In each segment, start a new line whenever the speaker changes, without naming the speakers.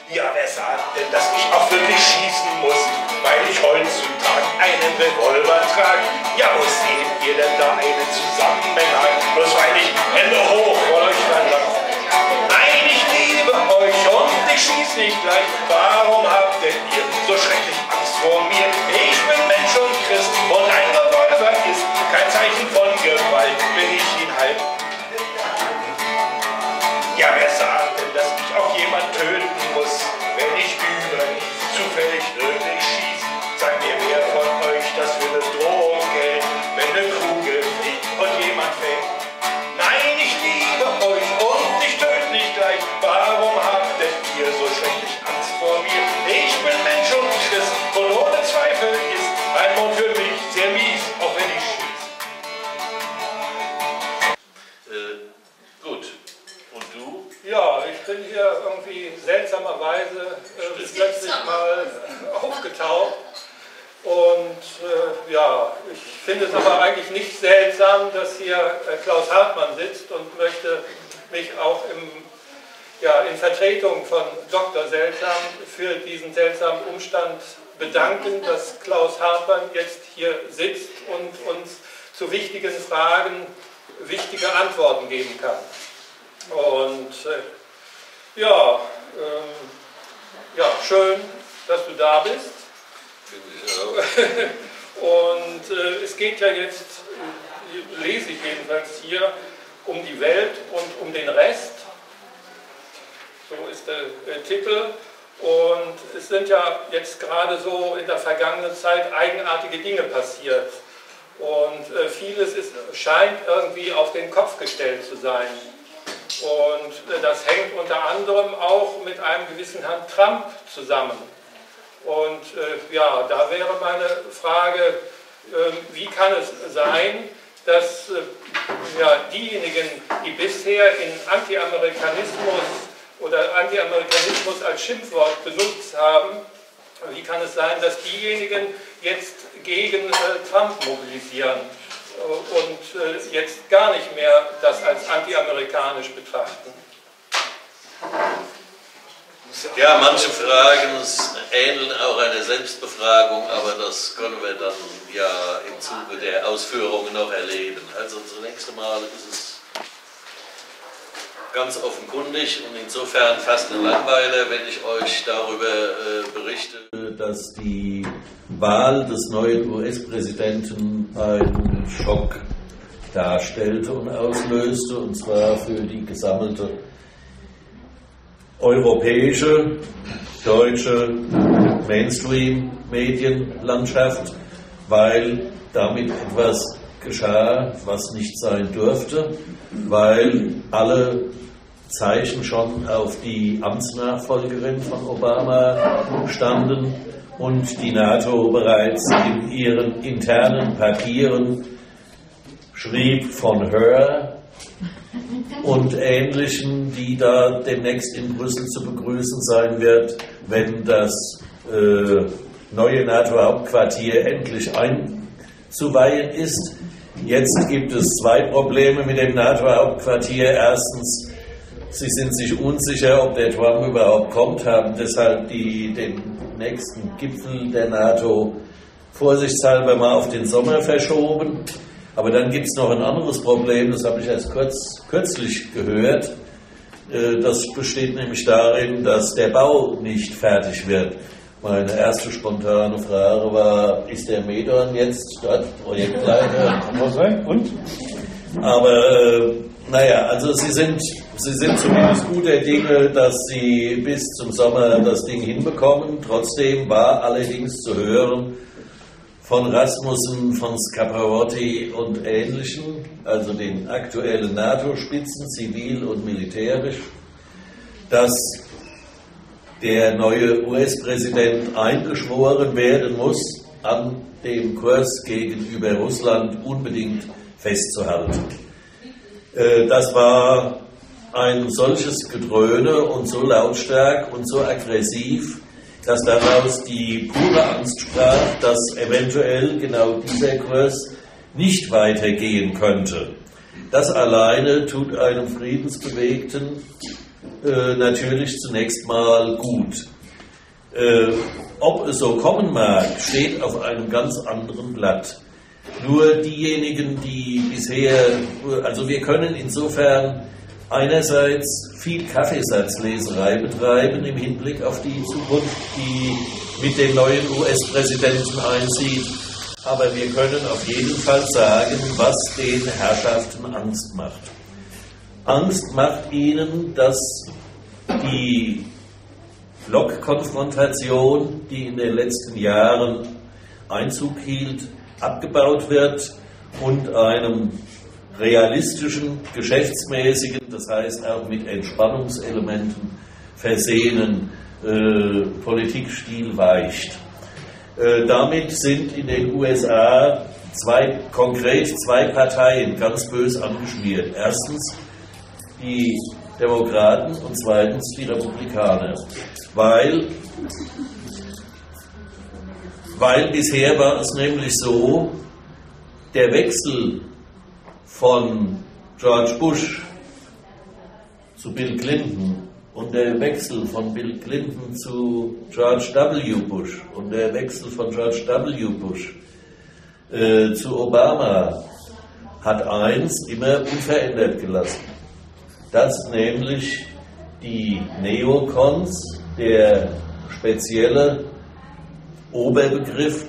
Ja, wer sagt denn, dass ich auch wirklich schießen muss, weil ich heutzutage einen Revolver trage? Ja, wo seht ihr denn da einen Zusammenhang? Bloß weil ich Hände hoch vor euch verlange. Nein, ich liebe euch und ich schieß nicht gleich. Warum habt denn ihr so schrecklich Angst vor mir? Ich bin Mensch und Christ und ein Revolver ist kein Zeichen von Gewalt, wenn ich ihn halt. Ja, wer sagt denn, dass ich auch jemand töten muss, wenn ich über nichts zufällig wirklich schieß? Sagt mir, wer von euch das für eine Drohung gilt, wenn eine Kugel fliegt und jemand fällt? Nein, ich liebe euch und ich töte nicht gleich. Warum habt denn ihr so schrecklich Angst vor mir? Ich bin Mensch und Christ und ohne Zweifel ist ein Mord für mich sehr mies, auch wenn ich schieß.
Gut. Und du?
Ja, ich bin hier irgendwie seltsamerweise plötzlich mal aufgetaucht. Und ja, ich finde es aber eigentlich nicht seltsam, dass hier Klaus Hartmann sitzt und möchte mich auch in Vertretung von Dr. Seltsam für diesen seltsamen Umstand bedanken, dass Klaus Hartmann jetzt hier sitzt und uns zu wichtigen Fragen wichtige Antworten geben kann. Und ja, schön, dass du da bist. Und es geht ja jetzt, lese ich jedenfalls hier, um die Welt und um den Rest. So ist der Titel. Und es sind ja jetzt gerade so in der vergangenen Zeit eigenartige Dinge passiert. Und vieles scheint irgendwie auf den Kopf gestellt zu sein. Und das hängt unter anderem auch mit einem gewissen Herrn Trump zusammen. Und ja, da wäre meine Frage, wie kann es sein, dass diejenigen, die bisher in Anti-Amerikanismus oder Anti-Amerikanismus als Schimpfwort benutzt haben, wie kann es sein, dass diejenigen jetzt gegen Trump mobilisieren und jetzt gar nicht mehr das als anti-amerikanisch betrachten?
Ja, manche Fragen ähneln auch einer Selbstbefragung, aber das können wir dann ja im Zuge der Ausführungen noch erleben. Also zunächst einmal ist es ganz offenkundig und insofern fast eine Langeweile, wenn ich euch darüber berichte, dass die Wahl des neuen US-Präsidenten einen Schock darstellte und auslöste, und zwar für die gesammelte europäische, deutsche Mainstream-Medienlandschaft, weil damit etwas geschah, was nicht sein durfte, weil alle Zeichen schon auf die Amtsnachfolgerin von Obama standen und die NATO bereits in ihren internen Papieren schrieb von her und Ähnlichen, die da demnächst in Brüssel zu begrüßen sein wird, wenn das neue NATO-Hauptquartier endlich einzuweihen ist. Jetzt gibt es zwei Probleme mit dem NATO-Hauptquartier. Erstens, sie sind sich unsicher, ob der Trump überhaupt kommt, haben deshalb den nächsten Gipfel der NATO vorsichtshalber mal auf den Sommer verschoben. Aber dann gibt es noch ein anderes Problem, das habe ich erst kürzlich gehört. Das besteht nämlich darin, dass der Bau nicht fertig wird. Meine erste spontane Frage war, ist der Medorn jetzt dort Projektleiter?
Kann man sein. Und?
Aber naja, also Sie sind zumindest guter Dinge, dass Sie bis zum Sommer das Ding hinbekommen. Trotzdem war allerdings zu hören von Rasmussen, von Scaparotti und Ähnlichen, also den aktuellen NATO-Spitzen, zivil und militärisch, dass der neue US-Präsident eingeschworen werden muss, an dem Kurs gegenüber Russland unbedingt festzuhalten. Das war ein solches Gedröhne und so lautstark und so aggressiv, dass daraus die pure Angst sprach, dass eventuell genau dieser Kurs nicht weitergehen könnte. Das alleine tut einem Friedensbewegten natürlich zunächst mal gut. Ob es so kommen mag, steht auf einem ganz anderen Blatt. Nur diejenigen, die bisher, also wir können insofern einerseits viel Kaffeesatzleserei betreiben im Hinblick auf die Zukunft, die mit dem neuen US-Präsidenten einzieht, aber wir können auf jeden Fall sagen, was den Herrschaften Angst macht. Angst macht ihnen, dass die Blockkonfrontation, die in den letzten Jahren Einzug hielt, abgebaut wird und einem realistischen, geschäftsmäßigen, das heißt auch mit Entspannungselementen versehenen Politikstil weicht. Damit sind in den USA konkret zwei Parteien ganz bös angeschmiert. Erstens die Demokraten und zweitens die Republikaner. Weil bisher war es nämlich so, der Wechsel von George Bush zu Bill Clinton und der Wechsel von Bill Clinton zu George W. Bush und der Wechsel von George W. Bush zu Obama hat eins immer unverändert gelassen. Das nämlich die Neocons, der spezielle Oberbegriff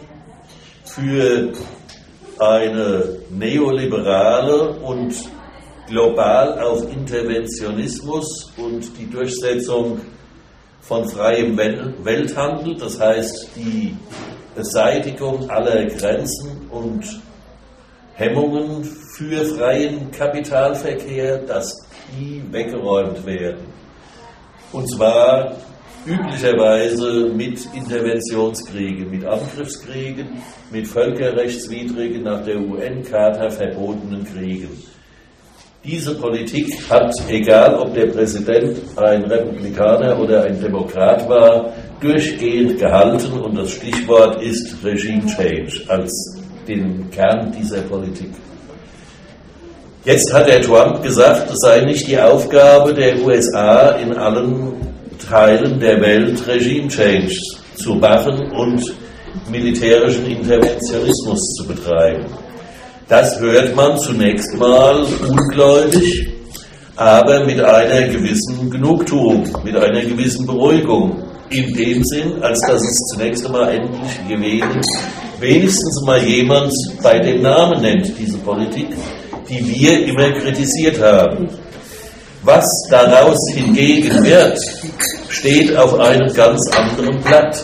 für eine neoliberale und global auf Interventionismus und die Durchsetzung von freiem Welthandel, das heißt die Beseitigung aller Grenzen und Hemmungen für freien Kapitalverkehr, dass die weggeräumt werden. Und zwar üblicherweise mit Interventionskriegen, mit Angriffskriegen, mit völkerrechtswidrigen, nach der UN-Charta verbotenen Kriegen. Diese Politik hat, egal ob der Präsident ein Republikaner oder ein Demokrat war, durchgehend gehalten und das Stichwort ist Regime Change als den Kern dieser Politik. Jetzt hat der Trump gesagt, es sei nicht die Aufgabe der USA, in allen Teilen der Welt Regime Change zu machen und militärischen Interventionismus zu betreiben. Das hört man zunächst mal ungläubig, aber mit einer gewissen Genugtuung, mit einer gewissen Beruhigung. In dem Sinn, als dass es zunächst einmal endlich wenigstens mal jemand bei dem Namen nennt, diese Politik, die wir immer kritisiert haben. Was daraus hingegen wird, steht auf einem ganz anderen Blatt.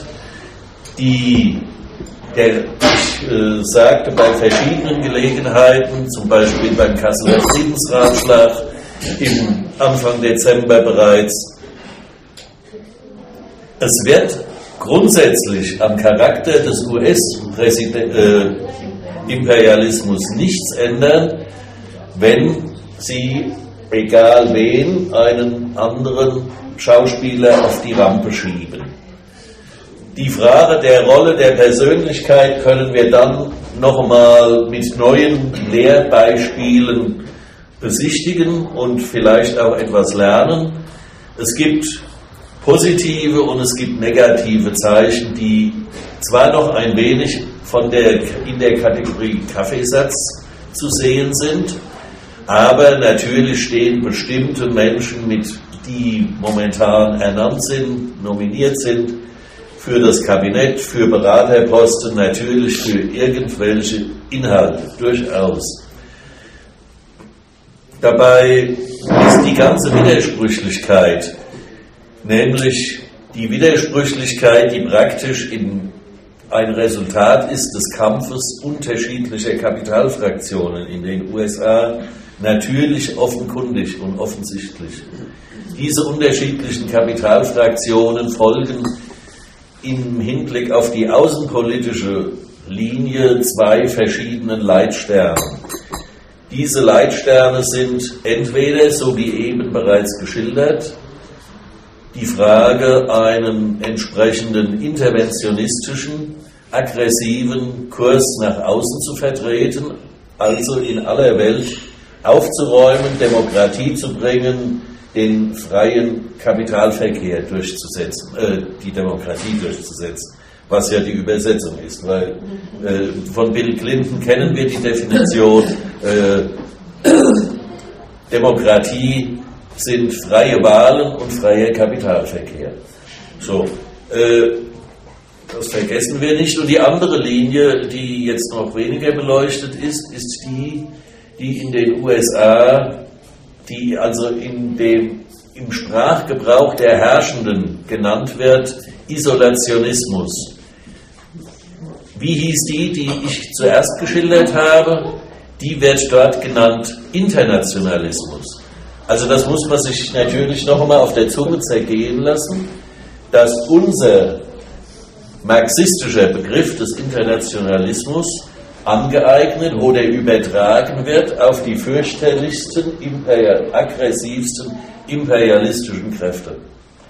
Ich sagte bei verschiedenen Gelegenheiten, zum Beispiel beim Kasseler Friedensratschlag im Anfang Dezember bereits, es wird grundsätzlich am Charakter des US-Imperialismus nichts ändern, wenn sie, egal wen, einen anderen Schauspieler auf die Rampe schieben. Die Frage der Rolle der Persönlichkeit können wir dann nochmal mit neuen Lehrbeispielen besichtigen und vielleicht auch etwas lernen. Es gibt positive und es gibt negative Zeichen, die zwar noch ein wenig in der Kategorie Kaffeesatz zu sehen sind, aber natürlich stehen bestimmte Menschen, die momentan ernannt sind, nominiert sind, für das Kabinett, für Beraterposten, natürlich für irgendwelche Inhalte, durchaus. Dabei ist die ganze Widersprüchlichkeit, nämlich die Widersprüchlichkeit, die praktisch ein Resultat ist des Kampfes unterschiedlicher Kapitalfraktionen in den USA, natürlich offenkundig und offensichtlich. Diese unterschiedlichen Kapitalfraktionen folgen im Hinblick auf die außenpolitische Linie zwei verschiedenen Leitsternen. Diese Leitsterne sind entweder, so wie eben bereits geschildert, die Frage, einen entsprechenden interventionistischen, aggressiven Kurs nach außen zu vertreten, also in aller Welt aufzuräumen, Demokratie zu bringen, den freien Kapitalverkehr durchzusetzen, die Demokratie durchzusetzen, was ja die Übersetzung ist, weil von Bill Clinton kennen wir die Definition, Demokratie sind freie Wahlen und freier Kapitalverkehr. So, das vergessen wir nicht. Und die andere Linie, die jetzt noch weniger beleuchtet ist, ist die in den USA, die also im Sprachgebrauch der Herrschenden genannt wird, Isolationismus. Wie hieß die ich zuerst geschildert habe? Die wird dort genannt Internationalismus. Also das muss man sich natürlich noch einmal auf der Zunge zergehen lassen, dass unser marxistischer Begriff des Internationalismus angeeignet oder übertragen wird auf die fürchterlichsten, aggressivsten imperialistischen Kräfte.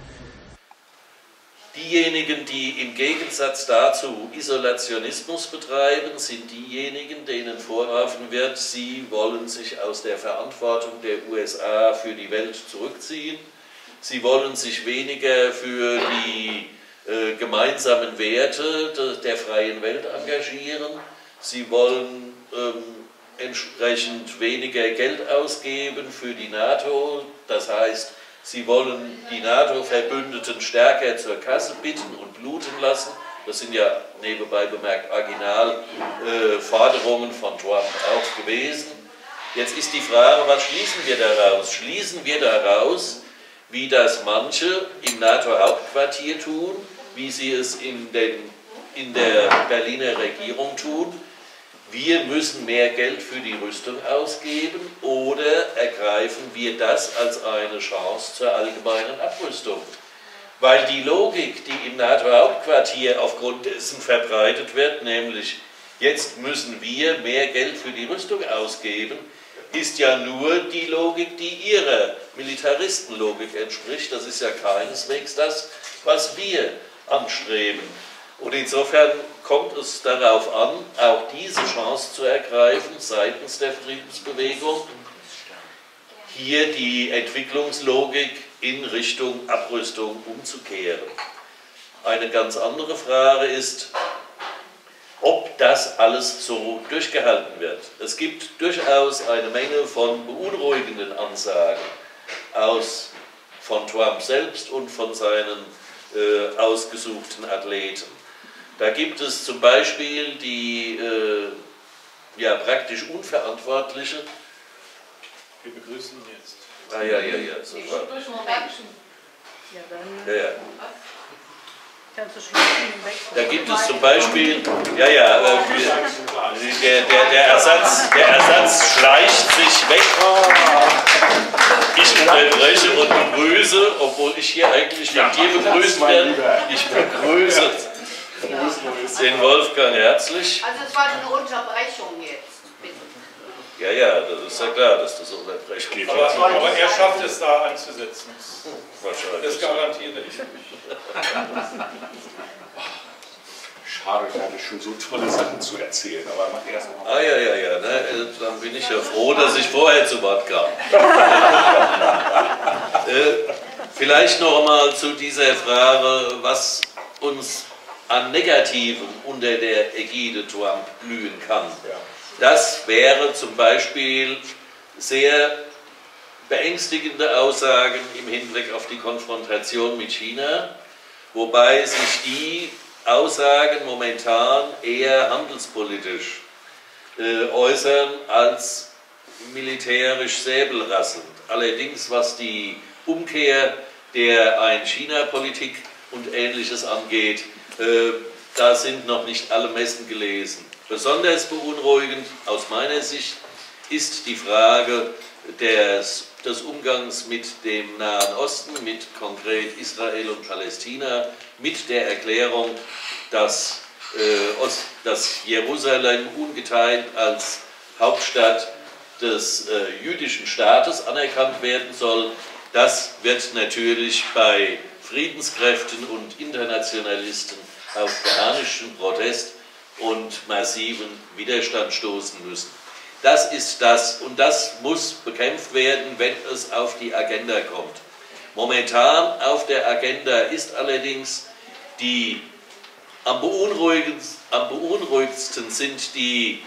Diejenigen, die im Gegensatz dazu Isolationismus betreiben, sind diejenigen, denen vorgeworfen wird, sie wollen sich aus der Verantwortung der USA für die Welt zurückziehen. Sie wollen sich weniger für die gemeinsamen Werte der freien Welt engagieren. Sie wollen entsprechend weniger Geld ausgeben für die NATO. Das heißt, sie wollen die NATO-Verbündeten stärker zur Kasse bitten und bluten lassen. Das sind ja nebenbei bemerkt Originalforderungen von Trump auch gewesen. Jetzt ist die Frage, was schließen wir daraus? Schließen wir daraus, wie das manche im NATO-Hauptquartier tun, wie sie es in der Berliner Regierung tun? Wir müssen mehr Geld für die Rüstung ausgeben oder ergreifen wir das als eine Chance zur allgemeinen Abrüstung? Weil die Logik, die im NATO-Hauptquartier aufgrund dessen verbreitet wird, nämlich jetzt müssen wir mehr Geld für die Rüstung ausgeben, ist ja nur die Logik, die ihrer Militaristenlogik entspricht. Das ist ja keineswegs das, was wir anstreben. Und insofern kommt es darauf an, auch diese Chance zu ergreifen seitens der Friedensbewegung, hier die Entwicklungslogik in Richtung Abrüstung umzukehren. Eine ganz andere Frage ist, ob das alles so durchgehalten wird. Es gibt durchaus eine Menge von beunruhigenden Ansagen von Trump selbst und von seinen ausgesuchten Athleten. Da gibt es zum Beispiel die praktisch Unverantwortliche.
Wir begrüßen ihn jetzt.
Ja, sofort. Ja. Da gibt es zum Beispiel, der Ersatz schleicht sich weg. Ich unterbreche und begrüße, obwohl ich hier eigentlich mit dir begrüßt werde. Ich begrüße den Wolfgang herzlich.
Also es war eine Unterbrechung jetzt, bitte.
Ja, das ist ja klar, dass das Unterbrechung ist.
Aber er schafft es da anzusetzen.
Wahrscheinlich.
Das garantiere ich.
Schade, ich hatte schon so tolle Sachen zu erzählen, aber mach erst mal.
Dann bin ich ja froh, dass ich vorher zu Wort kam. Vielleicht noch einmal zu dieser Frage, was uns an Negativen unter der Ägide Trump blühen kann. Das wäre zum Beispiel sehr beängstigende Aussagen im Hinblick auf die Konfrontation mit China, wobei sich die Aussagen momentan eher handelspolitisch äußern als militärisch säbelrasselnd. Allerdings, was die Umkehr der Ein-China-Politik und Ähnliches angeht, da sind noch nicht alle Messen gelesen. Besonders beunruhigend aus meiner Sicht ist die Frage des Umgangs mit dem Nahen Osten, mit konkret Israel und Palästina, mit der Erklärung, dass Jerusalem ungeteilt als Hauptstadt des jüdischen Staates anerkannt werden soll. Das wird natürlich bei Friedenskräften und Internationalisten auf panischen Protest und massiven Widerstand stoßen müssen. Das ist das und das muss bekämpft werden, wenn es auf die Agenda kommt. Momentan auf der Agenda ist allerdings am beunruhigendsten sind die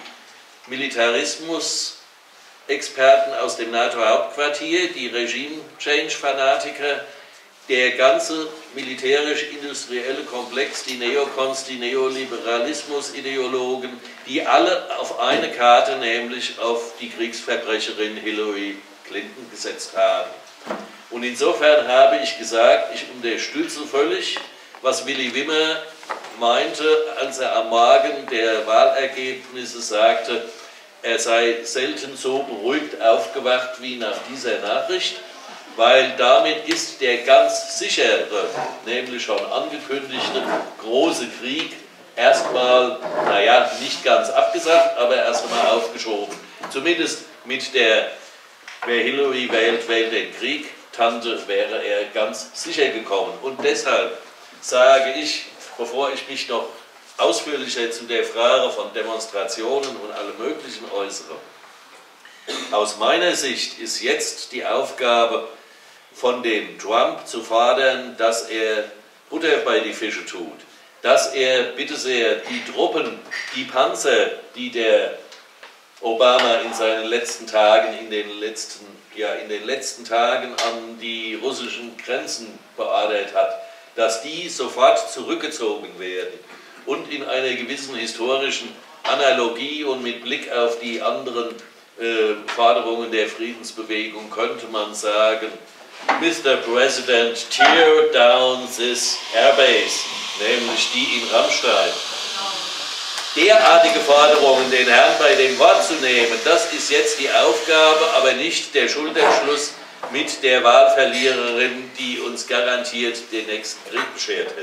Militarismus-Experten aus dem NATO-Hauptquartier, die Regime-Change-Fanatiker, der ganze militärisch-industrielle Komplex, die Neokons, die Neoliberalismus-Ideologen, die alle auf eine Karte, nämlich auf die Kriegsverbrecherin Hillary Clinton gesetzt haben. Und insofern habe ich gesagt, ich unterstütze völlig, was Willy Wimmer meinte, als er am Morgen der Wahlergebnisse sagte, er sei selten so beruhigt aufgewacht wie nach dieser Nachricht, weil damit ist der ganz sichere, nämlich schon angekündigte große Krieg erstmal, naja, nicht ganz abgesagt, aber erstmal aufgeschoben. Zumindest mit der, wer Hillary wählt, wählt den Krieg, Tante wäre er ganz sicher gekommen. Und deshalb sage ich, bevor ich mich noch ausführlicher zu der Frage von Demonstrationen und allem Möglichen äußere, aus meiner Sicht ist jetzt die Aufgabe von dem Trump zu fordern, dass er Butter bei die Fische tut, dass er bitte sehr die Truppen, die Panzer, die der Obama in seinen letzten Tagen, in den letzten Tagen an die russischen Grenzen beordert hat, dass die sofort zurückgezogen werden und in einer gewissen historischen Analogie und mit Blick auf die anderen Forderungen der Friedensbewegung könnte man sagen, Mr. President, tear down this airbase, nämlich die in Rammstein. Derartige Forderungen, den Herrn bei dem Wort zu nehmen, das ist jetzt die Aufgabe, aber nicht der Schulterschluss mit der Wahlverliererin, die uns garantiert den nächsten Krieg beschert hätte.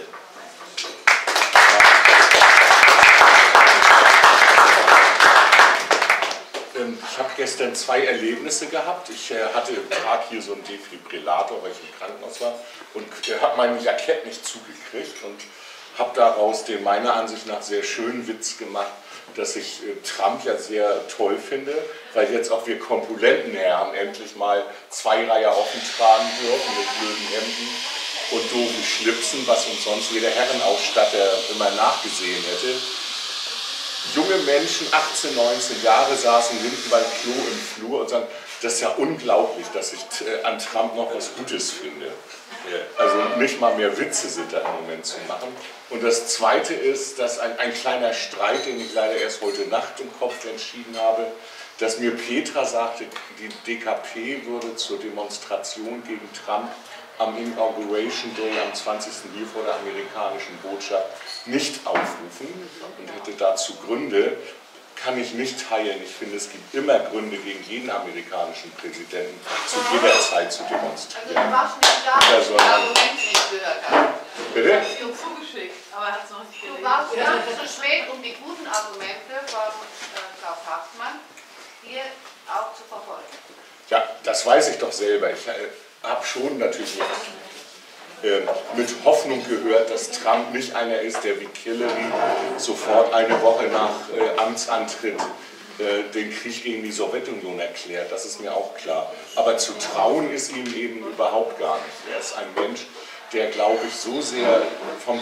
Ich habe gestern 2 Erlebnisse gehabt. Ich trage hier so einen Defibrillator, weil ich im Krankenhaus war, und habe mein Jackett nicht zugekriegt und habe daraus den meiner Ansicht nach sehr schönen Witz gemacht, dass ich Trump ja sehr toll finde, weil jetzt auch wir korpulenten Herren endlich mal 2 Reihe offen tragen dürfen mit blöden Hemden und doofen Schlipsen, was uns sonst jeder Herrenausstatter immer nachgesehen hätte. Junge Menschen, 18, 19 Jahre, saßen hinten beim Klo im Flur und sagen, das ist ja unglaublich, dass ich an Trump noch was Gutes finde. Also nicht mal mehr Witze sind da im Moment zu machen. Und das Zweite ist, dass ein kleiner Streit, den ich leider erst heute Nacht im Kopf entschieden habe, dass mir Petra sagte, die DKP würde zur Demonstration gegen Trump am Inauguration Day am 20. hier vor der amerikanischen Botschaft nicht aufrufen und hätte dazu Gründe, kann ich nicht teilen. Ich finde, es gibt immer Gründe gegen jeden amerikanischen Präsidenten zu jeder Zeit zu demonstrieren.
Also du warst nicht da, weil ich das Argument nicht gehört habe.
Bitte?
Er hat es uns zugeschickt, aber er hat es noch nicht gelesen.
Du warst ja zu spät, um die guten Argumente von Klaus Hartmann hier auch zu verfolgen.
Ja, das weiß ich doch selber. Ich habe schon natürlich mit Hoffnung gehört, dass Trump nicht einer ist, der wie Hillary sofort eine Woche nach Amtsantritt den Krieg gegen die Sowjetunion erklärt. Das ist mir auch klar. Aber zu trauen ist ihm eben überhaupt gar nicht. Er ist ein Mensch, der, glaube ich, so sehr von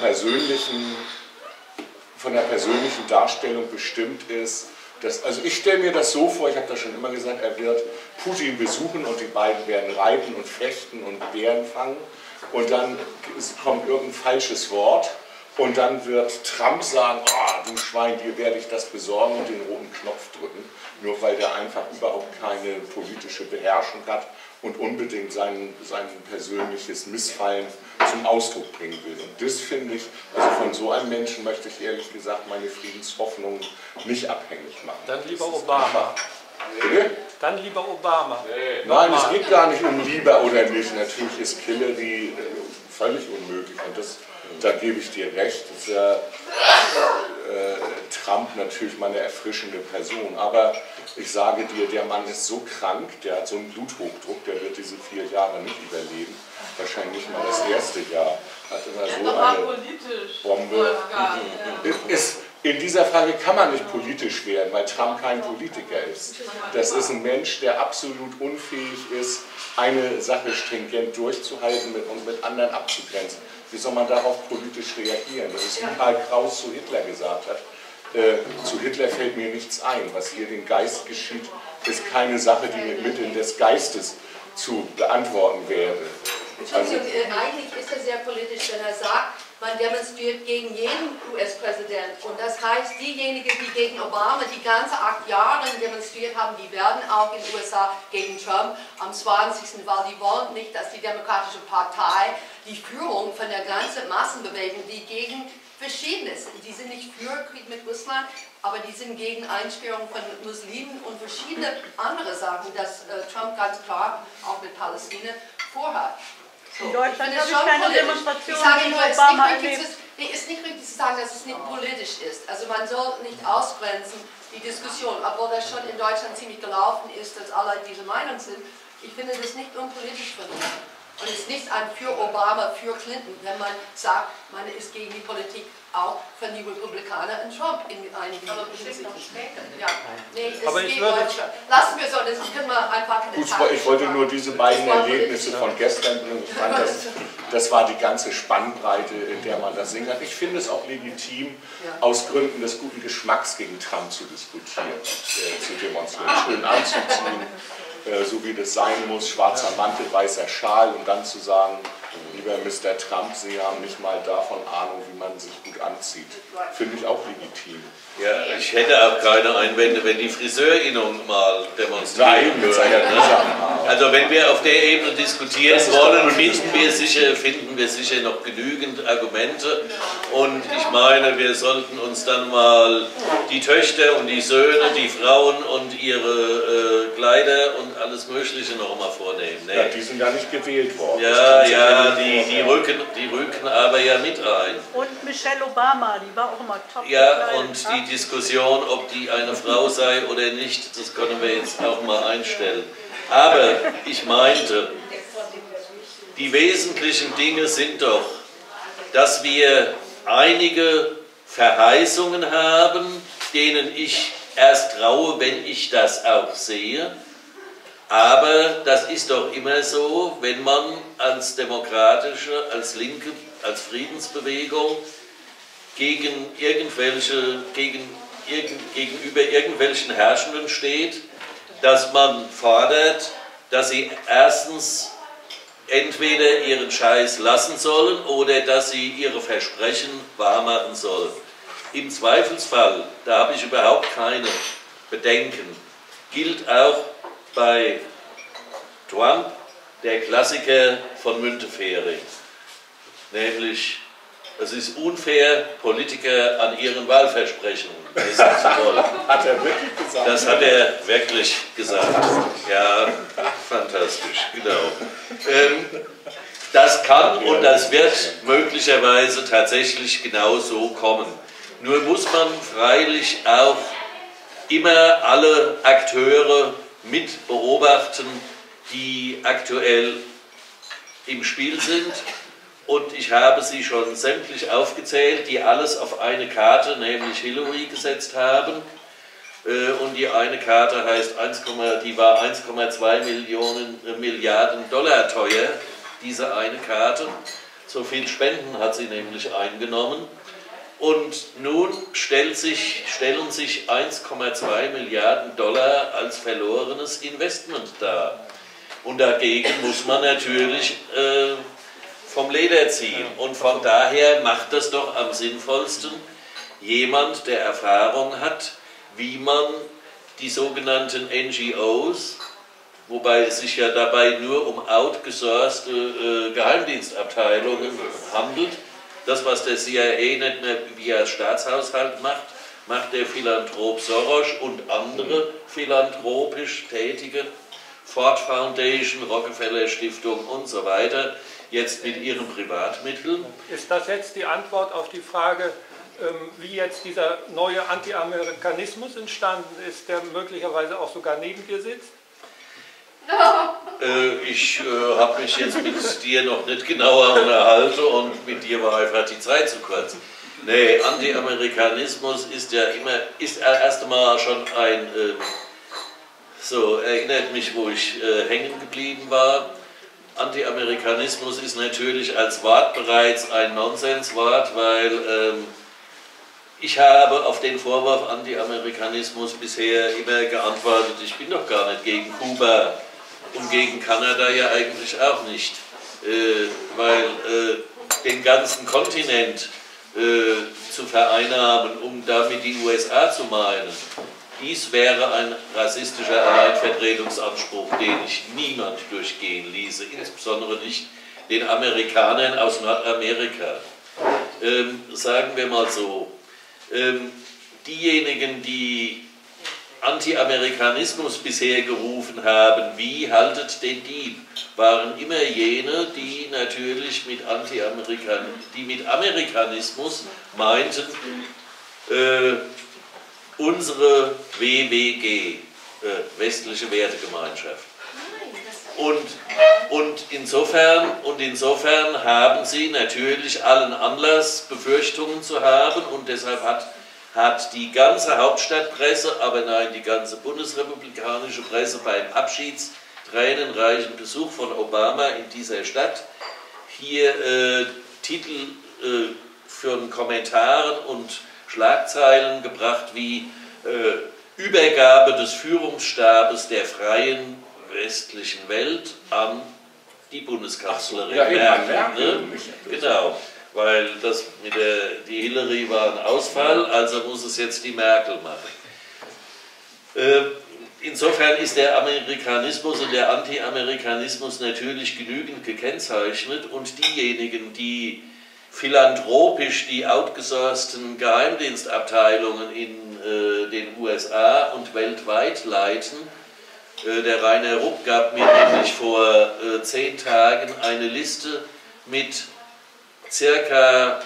der persönlichen Darstellung bestimmt ist. Also ich stelle mir das so vor, ich habe das schon immer gesagt, er wird Putin besuchen und die beiden werden reiten und fechten und Bären fangen. Und dann kommt irgendein falsches Wort und dann wird Trump sagen, oh, du Schwein, dir werde ich das besorgen und den roten Knopf drücken, nur weil der einfach überhaupt keine politische Beherrschung hat und unbedingt sein persönliches Missfallen zum Ausdruck bringen will. Und das finde ich, also von so einem Menschen möchte ich ehrlich gesagt meine Friedenshoffnung nicht abhängig machen.
Dann lieber Obama.
Bitte?
Dann lieber Obama.
Nein, es geht gar nicht um lieber oder nicht. Natürlich ist Hillary völlig unmöglich und da gebe ich dir recht. Das ist ja Trump natürlich mal eine erfrischende Person. Aber ich sage dir, der Mann ist so krank, der hat so einen Bluthochdruck, der wird diese 4 Jahre nicht überleben. Wahrscheinlich nicht mal das erste Jahr. Hat immer so eine Bombe. in dieser Frage kann man nicht politisch werden, weil Trump kein Politiker ist. Das ist ein Mensch, der absolut unfähig ist, eine Sache stringent durchzuhalten und mit anderen abzugrenzen. Wie soll man darauf politisch reagieren? Das ist, wie Karl Kraus zu Hitler gesagt hat. Zu Hitler fällt mir nichts ein. Was hier dem Geist geschieht, ist keine Sache, die mit Mitteln des Geistes zu beantworten wäre.
Also, eigentlich ist er sehr politisch, wenn er sagt, man demonstriert gegen jeden US-Präsident. Und das heißt, diejenigen, die gegen Obama die ganze 8 Jahre demonstriert haben, die werden auch in den USA gegen Trump am 20. Weil die wollen nicht, dass die Demokratische Partei die Führung von der ganzen Massenbewegung, die gegen Verschiedenes, die sind nicht für Krieg mit Russland, aber die sind gegen Einschwörung von Muslimen und verschiedene andere Sachen, dass Trump ganz klar auch mit Palästina vorhat.
In Deutschland habe ich keine Demonstration gegen
Obama
erlebt.
Es ist nicht richtig zu sagen, dass es nicht politisch ist. Also man soll nicht ausgrenzen, die Diskussion, obwohl das schon in Deutschland ziemlich gelaufen ist, dass alle diese Meinung sind. Ich finde das nicht unpolitisch von ihm. Und es ist nicht ein für Obama, für Clinton, wenn man sagt, man ist gegen die Politik auch von den Republikanern und Trump in einigen Hinsichten. Ja, nee, es
Aber
geht weiter. Lassen wir so, das können wir einfach in der Tat.
Ich wollte nur diese beiden Erlebnisse von gestern bringen. Ich fand, das war die ganze Spannbreite, in der man das singen kann. Ich finde es auch legitim, aus Gründen des guten Geschmacks gegen Trump zu diskutieren, zu demonstrieren, schön anzuziehen. So wie das sein muss, schwarzer Mantel, weißer Schal und dann zu sagen, lieber Mr. Trump, Sie haben nicht mal davon Ahnung, wie man sich gut anzieht. Finde ich auch legitim.
Ja, ich hätte auch keine Einwände, wenn die Friseurinnung mal demonstrieren würden. Also wenn wir auf der Ebene diskutieren wollen, finden wir sicher noch genügend Argumente. Und ich meine, wir sollten uns dann mal die Töchter und die Söhne, die Frauen und ihre Kleider und alles Mögliche noch mal vornehmen. Ne?
Ja, die sind ja nicht gewählt worden.
Ja, die rücken aber ja mit ein.
Und Michelle Obama, die war auch immer top.
Ja, und die Diskussion, ob die eine Frau sei oder nicht, das können wir jetzt auch mal einstellen. Aber ich meinte, die wesentlichen Dinge sind doch, dass wir einige Verheißungen haben, denen ich erst traue, wenn ich das auch sehe. Aber das ist doch immer so, wenn man als demokratische, als Linke, als Friedensbewegung gegenüber irgendwelchen Herrschenden steht, dass man fordert, dass sie erstens entweder ihren Scheiß lassen sollen oder dass sie ihre Versprechen wahrmachen sollen. Im Zweifelsfall, da habe ich überhaupt keine Bedenken, gilt auch bei Trump der Klassiker von Müntefering, nämlich: Es ist unfair, Politiker an ihren Wahlversprechen messen zu wollen.
Hat er wirklich gesagt?
Das hat er wirklich gesagt. Ja, fantastisch, genau. Das kann und das wird möglicherweise tatsächlich genau so kommen. Nur muss man freilich auch immer alle Akteure mit beobachten, die aktuell im Spiel sind. Und ich habe sie schon sämtlich aufgezählt, die alles auf eine Karte, nämlich Hillary, gesetzt haben. Und die eine Karte heißt die war 1,2 Milliarden Dollar teuer, diese eine Karte. So viel Spenden hat sie nämlich eingenommen. Und nun stellen sich 1,2 Milliarden Dollar als verlorenes Investment dar. Und dagegen muss man natürlich vom Leder ziehen. Und von daher macht das doch am sinnvollsten jemand, der Erfahrung hat, wie man die sogenannten NGOs, wobei es sich ja dabei nur um outgesourcete Geheimdienstabteilungen handelt. Das, was der CIA nicht mehr via Staatshaushalt macht, macht der Philanthrop Soros und andere philanthropisch Tätige, Ford Foundation, Rockefeller Stiftung und so weiter, jetzt mit ihren Privatmitteln.
Ist das jetzt die Antwort auf die Frage, wie jetzt dieser neue Anti-Amerikanismus entstanden ist, der möglicherweise auch sogar neben dir sitzt?
Ich habe mich jetzt mit dir noch nicht genauer unterhalten und mit dir war einfach die Zeit zu kurz. Nee, Anti-Amerikanismus ist ja erst einmal schon ein, so erinnert mich, wo ich hängen geblieben war. Anti-Amerikanismus ist natürlich als Wort bereits ein Nonsenswort, weil ich habe auf den Vorwurf Anti-Amerikanismus bisher immer geantwortet, ich bin doch gar nicht gegen Kuba und gegen Kanada ja eigentlich auch nicht, weil den ganzen Kontinent zu vereinnahmen, um damit die USA zu meinen. Dies wäre ein rassistischer Alleinvertretungsanspruch, den ich niemand durchgehen ließe, insbesondere nicht den Amerikanern aus Nordamerika. Sagen wir mal so, diejenigen, die Anti-Amerikanismus bisher gerufen haben, wie haltet den Dieb, waren immer jene, die natürlich mit Amerikanismus meinten, unsere WWG, westliche Wertegemeinschaft. Und insofern haben sie natürlich allen Anlass, Befürchtungen zu haben, und deshalb hat die ganze Hauptstadtpresse, aber nein, die ganze bundesrepublikanische Presse beim abschiedstränenreichen Besuch von Obama in dieser Stadt hier Titel für Kommentaren und Schlagzeilen gebracht wie Übergabe des Führungsstabes der freien westlichen Welt an die Bundeskanzlerin Merkel. Ne? Genau, weil die Hillary war ein Ausfall, also muss es jetzt die Merkel machen. Insofern ist der Amerikanismus und der Anti-Amerikanismus natürlich genügend gekennzeichnet, und diejenigen, die philanthropisch die outgesourcten Geheimdienstabteilungen in den USA und weltweit leiten. Der Rainer Rupp gab mir nämlich vor 10 Tagen eine Liste mit circa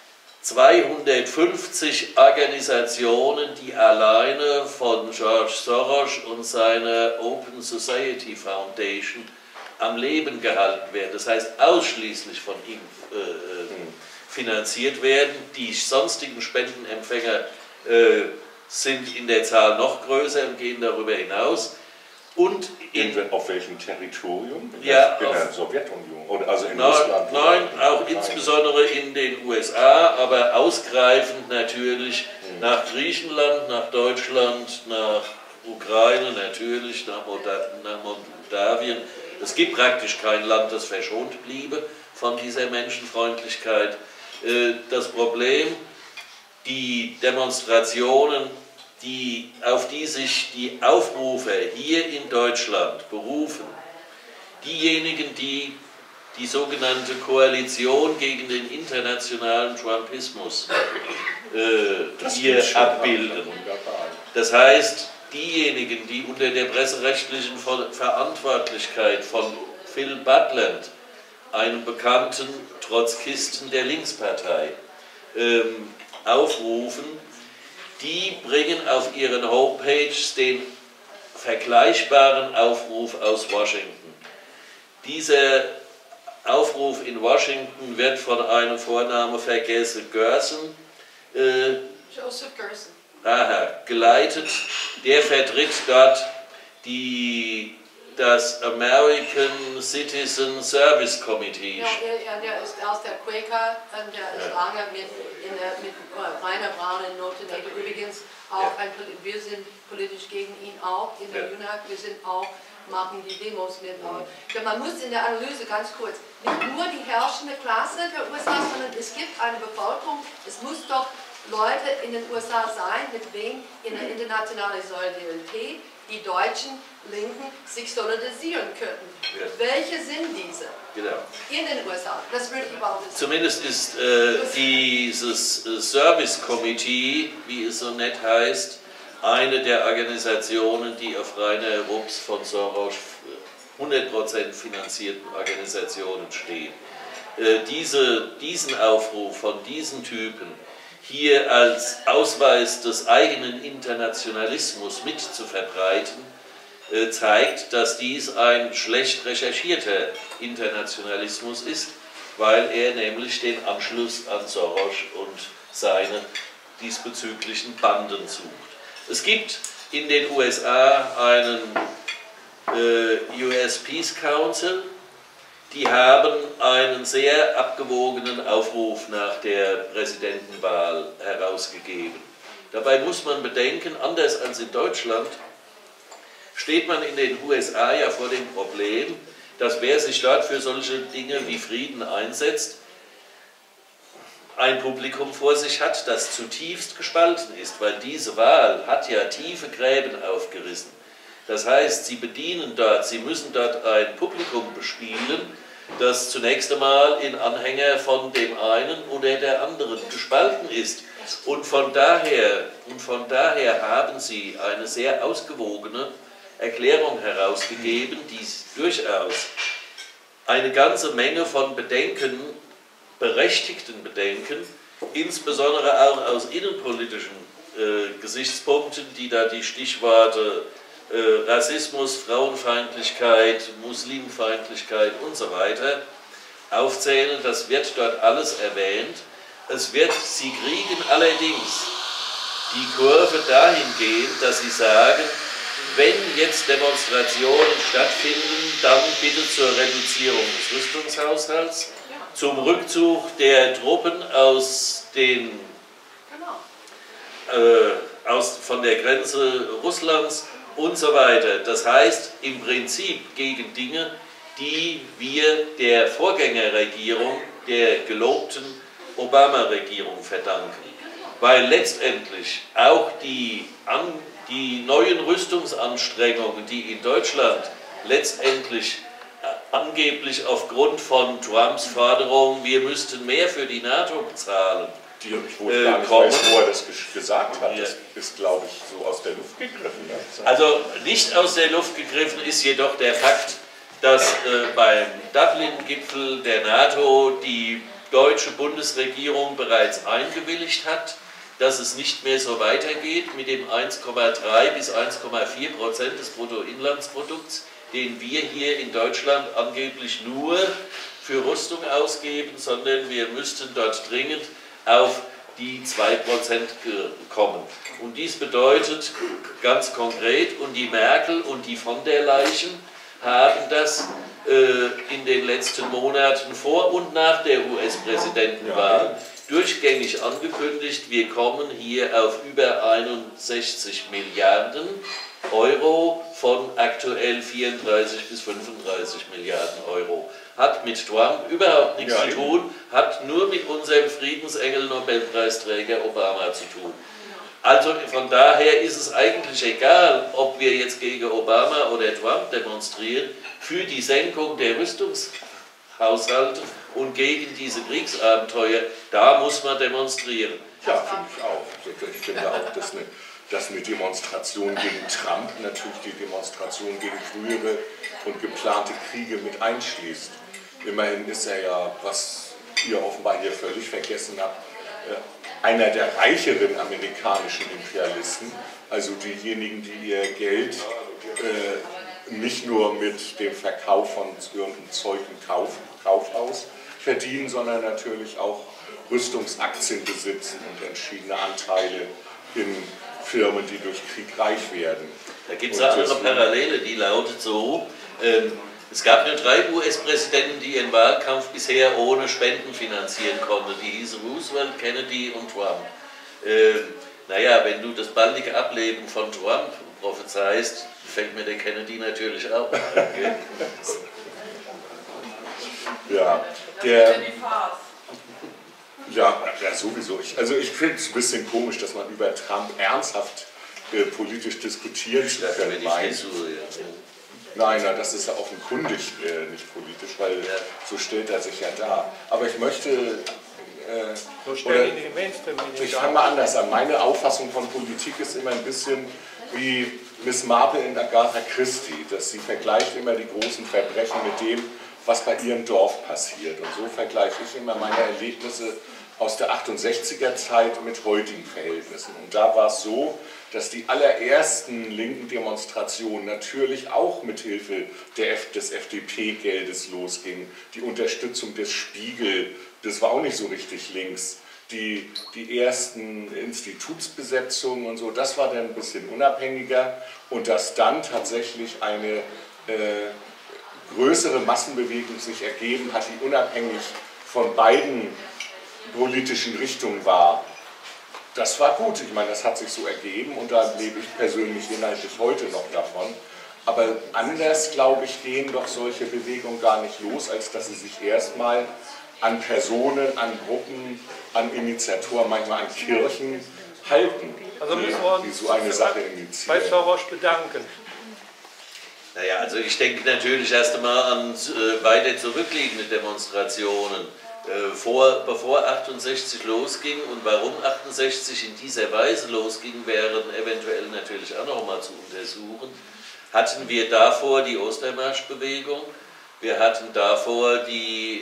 250 Organisationen, die alleine von George Soros und seiner Open Society Foundation am Leben gehalten werden. Das heißt, ausschließlich von ihm finanziert werden. Die sonstigen Spendenempfänger sind in der Zahl noch größer und gehen darüber hinaus. Und
auf welchem Territorium?
Ja,
in der Sowjetunion oder also in Russland?
Nein, auch insbesondere in den USA, aber ausgreifend natürlich nach Griechenland, nach Deutschland, nach Ukraine natürlich, nach Moldawien. Es gibt praktisch kein Land, das verschont bliebe von dieser Menschenfreundlichkeit. Das Problem, die Demonstrationen, auf die sich die Aufrufer hier in Deutschland berufen, diejenigen, die die sogenannte Koalition gegen den internationalen Trumpismus hier abbilden. Das heißt, diejenigen, die unter der presserechtlichen Verantwortlichkeit von Phil Butland, einem bekannten Trotzkisten der Linkspartei, aufrufen, die bringen auf ihren Homepages den vergleichbaren Aufruf aus Washington. Dieser Aufruf in Washington wird von einem Vornamen vergessen, Gerson,
Joseph Gerson,
geleitet. Der vertritt dort das American Citizen Service Committee.
Ja, der ist aus der Quaker, der ist lange mit Rainer Braun in Notre Dame. Übrigens auch wir sind politisch gegen ihn auch in der UNAC, wir sind auch, machen die Demos mit. Ja, man muss in der Analyse ganz kurz, nicht nur die herrschende Klasse der USA, sondern es gibt eine Bevölkerung, es muss doch Leute in den USA sein, mit wem in der internationalen Solidarität die deutschen Linken sich solidarisieren könnten. Ja. Welche sind diese?
Genau.
In den USA? Das würde ich überhaupt nicht.
Zumindest ist dieses Service Committee, wie es so nett heißt, eine der Organisationen, die auf Rainer Rupps von Soros 100% finanzierten Organisationen steht. Diesen Aufruf von diesen Typen hier als Ausweis des eigenen Internationalismus mit zu verbreiten, zeigt, dass dies ein schlecht recherchierter Internationalismus ist, weil er nämlich den Anschluss an Soros und seine diesbezüglichen Banden sucht. Es gibt in den USA einen US Peace Council, die haben einen sehr abgewogenen Aufruf nach der Präsidentenwahl herausgegeben. Dabei muss man bedenken, anders als in Deutschland, steht man in den USA ja vor dem Problem, dass wer sich dort für solche Dinge wie Frieden einsetzt, ein Publikum vor sich hat, das zutiefst gespalten ist, weil diese Wahl hat ja tiefe Gräben aufgerissen. Das heißt, sie müssen dort ein Publikum bespielen, das zunächst einmal in Anhänger von dem einen oder der anderen gespalten ist. Und von daher haben sie eine sehr ausgewogene Erklärung herausgegeben, die durchaus eine ganze Menge von Bedenken, berechtigten Bedenken, insbesondere auch aus innenpolitischen Gesichtspunkten, die da die Stichworte Rassismus, Frauenfeindlichkeit, Muslimfeindlichkeit und so weiter aufzählen. Das wird dort alles erwähnt. Sie kriegen allerdings die Kurve dahingehend, dass sie sagen, wenn jetzt Demonstrationen stattfinden, dann bitte zur Reduzierung des Rüstungshaushalts, zum Rückzug der Truppen von der Grenze Russlands und so weiter. Das heißt im Prinzip gegen Dinge, die wir der Vorgängerregierung, der gelobten Obama-Regierung verdanken. Weil letztendlich auch die neuen Rüstungsanstrengungen, die in Deutschland letztendlich angeblich aufgrund von Trumps Forderung, wir müssten mehr für die NATO bezahlen,
wo ich gar nicht weiß, wo er das gesagt hat. Das ist, glaube ich, so aus der Luft gegriffen.
Also nicht aus der Luft gegriffen ist jedoch der Fakt, dass beim Dublin-Gipfel der NATO die deutsche Bundesregierung bereits eingewilligt hat, dass es nicht mehr so weitergeht mit dem 1,3 bis 1,4% des Bruttoinlandsprodukts, den wir hier in Deutschland angeblich nur für Rüstung ausgeben, sondern wir müssten dort dringend auf die 2% kommen. Und dies bedeutet ganz konkret, und die Merkel und die von der Leyen haben das in den letzten Monaten vor und nach der US-Präsidentenwahl durchgängig angekündigt, wir kommen hier auf über 61 Milliarden Euro von aktuell 34 bis 35 Milliarden Euro. Hat mit Trump überhaupt nichts zu tun, hat nur mit unserem Friedensengel-Nobelpreisträger Obama zu tun. Also von daher ist es eigentlich egal, ob wir jetzt gegen Obama oder Trump demonstrieren, für die Senkung der Rüstungshaushalte und gegen diese Kriegsabenteuer, da muss man demonstrieren.
Ja, finde ich auch. Ich finde auch, dass eine Demonstration gegen Trump natürlich die Demonstration gegen frühere und geplante Kriege mit einschließt. Immerhin ist er ja, was ihr offenbar hier völlig vergessen habt, einer der reicheren amerikanischen Imperialisten, also diejenigen, die ihr Geld nicht nur mit dem Verkauf von irgendeinem Zeug im Kaufhaus verdienen, sondern natürlich auch Rüstungsaktien besitzen und entschiedene Anteile in Firmen, die durch Krieg reich werden.
Da gibt es eine andere Parallele, die lautet so, es gab nur 3 US-Präsidenten, die ihren Wahlkampf bisher ohne Spenden finanzieren konnten. Die hießen Roosevelt, Kennedy und Trump. Naja, wenn du das baldige Ableben von Trump prophezeist, fängt mir der Kennedy natürlich auch an.
Ja, sowieso. Ich finde es ein bisschen komisch, dass man über Trump ernsthaft politisch diskutieren zu können meint. Nein, das ist ja offenkundig nicht politisch, weil so stellt er sich ja dar. Aber ich möchte, ich fange mal anders an. Meine Auffassung von Politik ist immer ein bisschen wie Miss Marple in Agatha Christie, dass sie vergleicht immer die großen Verbrechen mit dem, was bei ihrem Dorf passiert. Und so vergleiche ich immer meine Erlebnisse aus der 68er Zeit mit heutigen Verhältnissen. Und da war es so, dass die allerersten linken Demonstrationen natürlich auch mit Hilfe des FDP-Geldes losgingen. Die Unterstützung des Spiegel, das war auch nicht so richtig links. Die ersten Institutsbesetzungen und so, das war dann ein bisschen unabhängiger. Und dass dann tatsächlich eine größere Massenbewegung sich ergeben hat, die unabhängig von beiden politischen Richtungen war. Das war gut, ich meine, das hat sich so ergeben und da lebe ich persönlich inhaltlich heute noch davon. Aber anders, glaube ich, gehen doch solche Bewegungen gar nicht los, als dass sie sich erstmal an Personen, an Gruppen, an Initiatoren, manchmal an Kirchen halten,
also müssen wir uns
die so eine Sache initiieren.
bei Soros bedanken.
Naja, also ich denke natürlich erst einmal an weiter zurückliegende Demonstrationen. Bevor 68 losging und warum 68 in dieser Weise losging, wären eventuell natürlich auch noch mal zu untersuchen. Hatten wir davor die Ostermarschbewegung, wir hatten davor die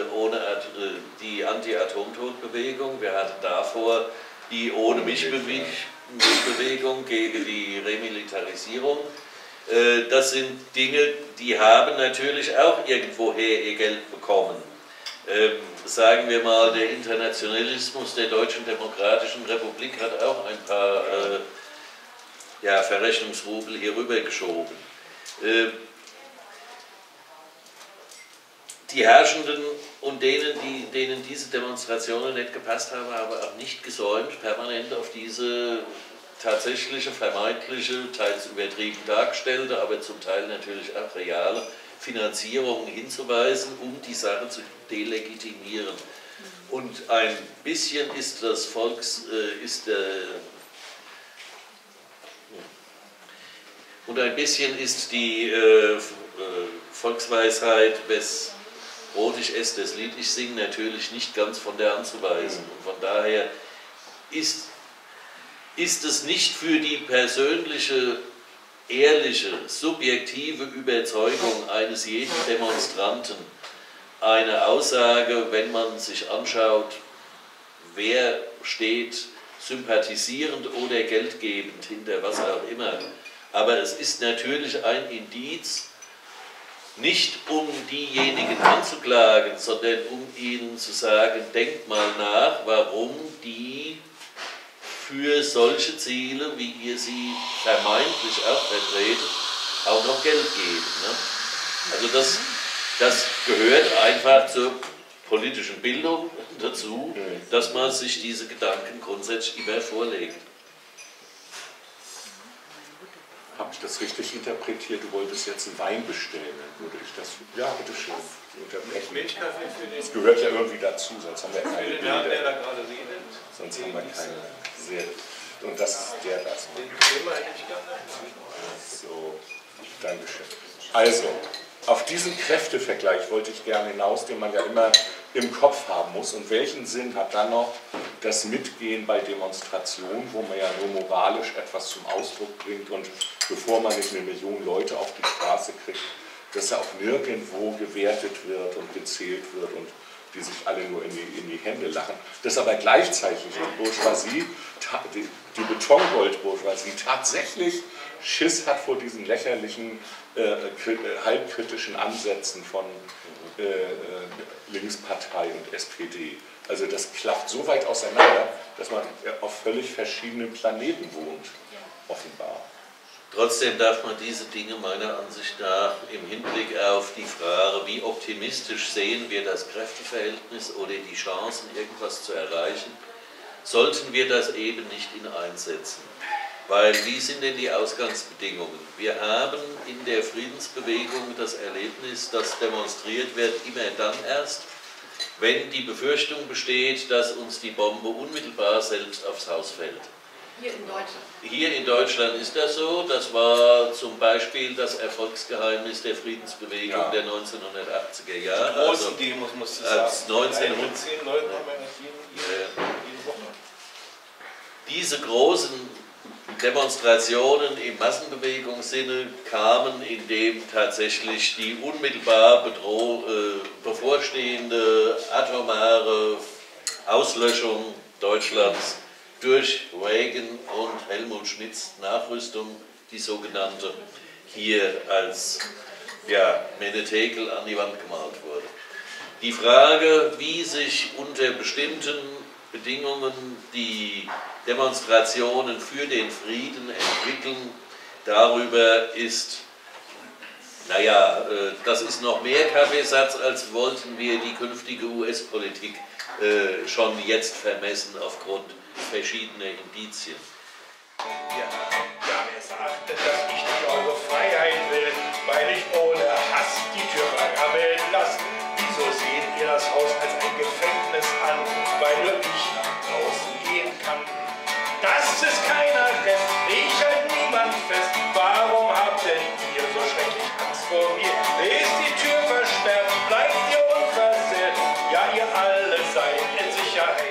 Anti-Atomtod-Bewegung, wir hatten davor die Ohne-mich-Bewegung gegen die Remilitarisierung. Das sind Dinge, die haben natürlich auch irgendwoher ihr Geld bekommen. Sagen wir mal, der Internationalismus der Deutschen Demokratischen Republik hat auch ein paar Verrechnungsrubel hier rüber geschoben. Die Herrschenden und denen diese Demonstrationen nicht gepasst haben, haben auch nicht gesäumt, permanent auf diese tatsächliche, vermeintliche, teils übertrieben dargestellte, aber zum Teil natürlich auch reale Finanzierung hinzuweisen, um die Sache zu delegitimieren. Und ein bisschen ist das und ein bisschen ist die Volksweisheit, wes Brot ich esse, das Lied ich singe, natürlich nicht ganz von der anzuweisen. Und von daher ist es nicht für die persönliche, ehrliche, subjektive Überzeugung eines jeden Demonstranten eine Aussage, wenn man sich anschaut, wer steht sympathisierend oder geldgebend hinter was auch immer. Aber es ist natürlich ein Indiz, nicht um diejenigen anzuklagen, sondern um ihnen zu sagen, denkt mal nach, warum die für solche Ziele, wie ihr sie vermeintlich auch vertretet, auch noch Geld geben. Ne? Also das gehört einfach zur politischen Bildung dazu, dass man sich diese Gedanken grundsätzlich immer vorlegt.
Habe ich das richtig interpretiert? Du wolltest jetzt einen Wein bestellen, dann würde ich das... Ja, bitteschön.
Milchkaffee für den...
Das gehört ja irgendwie dazu, sonst haben wir keine Bilder.
der da gerade redet.
Sonst haben wir keine... Sehr, und das ist der das.
Den Thema hätte ich gerne.
So, Dankeschön. Also, auf diesen Kräftevergleich wollte ich gerne hinaus, den man ja immer im Kopf haben muss. Und welchen Sinn hat dann noch das Mitgehen bei Demonstrationen, wo man ja nur moralisch etwas zum Ausdruck bringt und bevor man nicht 1 Million Leute auf die Straße kriegt, dass ja auch nirgendwo gewertet wird und gezählt wird und die sich alle nur in die Hände lachen. Dass aber gleichzeitig die Bourgeoisie, die Betongold-Bourgeoisie tatsächlich Schiss hat vor diesen lächerlichen, halbkritischen Ansätzen von Linkspartei und SPD. Also das klafft so weit auseinander, dass man auf völlig verschiedenen Planeten wohnt, offenbar.
Trotzdem darf man diese Dinge meiner Ansicht nach im Hinblick auf die Frage, wie optimistisch sehen wir das Kräfteverhältnis oder die Chancen, irgendwas zu erreichen, sollten wir das eben nicht einsetzen. Weil wie sind denn die Ausgangsbedingungen? Wir haben in der Friedensbewegung das Erlebnis, dass demonstriert wird immer dann erst, wenn die Befürchtung besteht, dass uns die Bombe unmittelbar selbst aufs Haus fällt.
Hier in Deutschland.
Hier in Deutschland ist das so. Das war zum Beispiel das Erfolgsgeheimnis der Friedensbewegung der 1980er Jahre.
Die großen Demos, musst du sagen.
Als 1900
mit 10 Leuten haben wir jede Woche.
Diese großen Demonstrationen im Massenbewegungssinne kamen, indem tatsächlich die unmittelbar bevorstehende atomare Auslöschung Deutschlands durch Reagan und Helmut Schmidts Nachrüstung, die sogenannte, hier als Menetekel an die Wand gemalt wurde. Die Frage, wie sich unter bestimmten Bedingungen die Demonstrationen für den Frieden entwickeln, darüber ist, das ist noch mehr Kaffeesatz, als wollten wir die künftige US-Politik schon jetzt vermessen aufgrund verschiedener Indizien.
Wer sagte, dass ich nicht eure Freiheit will, weil ich ohne Hass die Tür verrammeln lasse? Wieso seht ihr das Haus als ein Gefängnis an, weil nur ich nach draußen gehen kann? Das ist kein Arrest, ich halt niemand fest. Warum habt denn ihr so schrecklich Angst vor mir? Ist die Tür versperrt, bleibt ihr unversehrt? Ja, ihr alle seid in Sicherheit.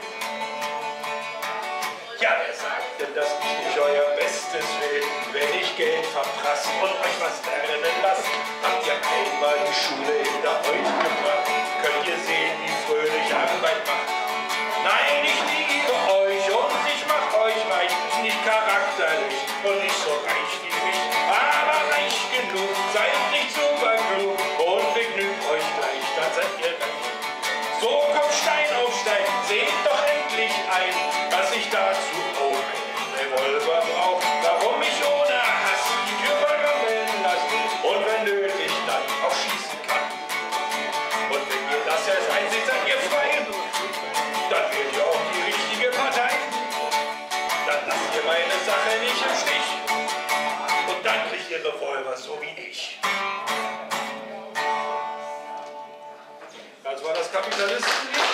Ja, wer sagt denn, dass ich nicht euer Bestes will, wenn ich Geld verprasse und euch was lernen lasse? Habt ihr einmal die Schule hinter euch gebracht? Könnt ihr sehen, wie fröhlich Arbeit macht? Nein, ich liebe euch und ich mach euch reich, nicht charakterlich und nicht so reich wie mich, aber reich genug, seid nicht super klug und begnügt euch gleich, dann seid ihr reich. So kommt Stein auf Stein, seht doch endlich ein, dass ich dazu auch einen Revolver brauche, warum ich ohne Hass die Tür verrammeln lasse und wenn nötig dann auch schießen kann. Und wenn ihr das erst einseht, seid ihr frei, dann wählt ihr auch die richtige Partei. Dann lasst ihr meine Sache nicht im Stich und dann kriegt ihr Revolver so wie ich. Das war das Kapitalistenlied.